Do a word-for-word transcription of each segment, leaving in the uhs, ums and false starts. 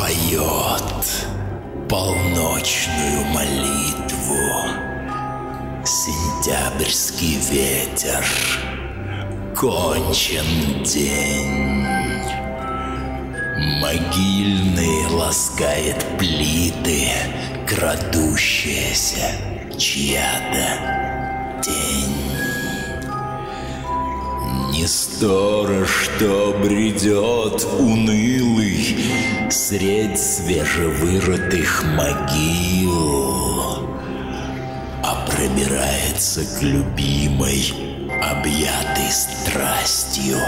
поет полночную молитву. Сентябрьский ветер, кончен день. Могильный ласкает плиты, крадущаяся чья-то тень. Не сторож, что бредет унылый средь свежевырытых могил, а пробирается к любимой, объятой страстью,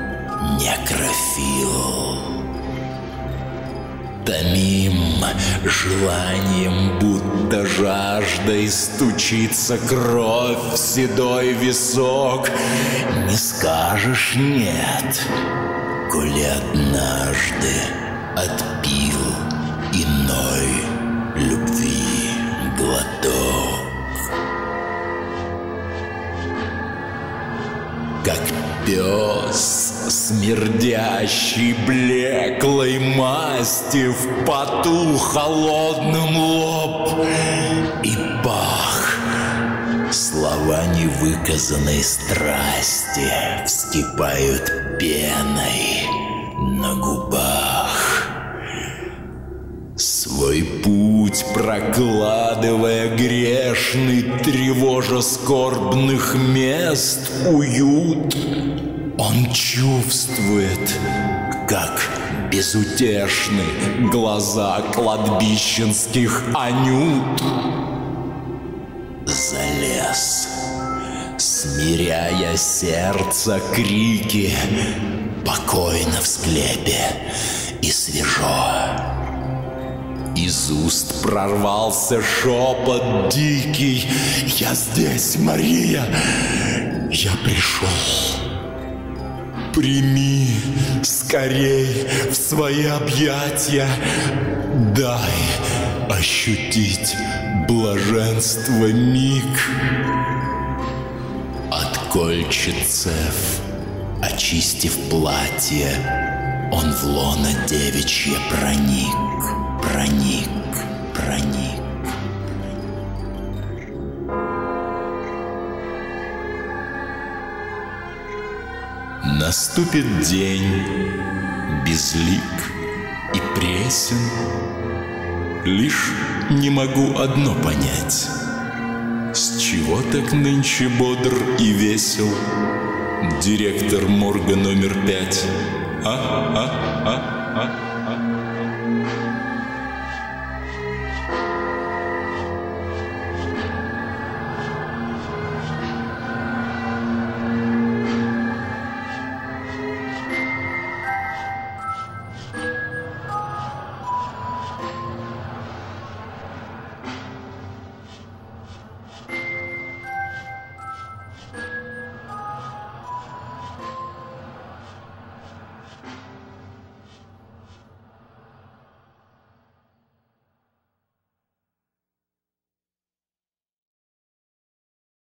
некрофил. Томим желанием, будто жаждой стучится кровь в седой висок. Не скажешь нет, коли однажды отпил иной любви глоток. Как пес, смердящий блеклой масти, в поту холодным лоб и пах. Слова невыказанной страсти вскипают пеной на губах. Свой путь прокладывая грешный, тревожа скорбных мест уют, он чувствует, как безутешны глаза кладбищенских анют. Залез, смиряя сердце крики, покойно в склепе и свежо. Из уст прорвался шепот дикий: «Я здесь, Мария, я пришел. Прими скорей в свои объятия, дай ощутить блаженство миг». От кольчицев, очистив платье, он в лоно девичье проник. Проник, проник. Наступит день безлик и пресен. Лишь не могу одно понять: с чего так нынче бодр и весел директор морга номер пять? А, а, а, а?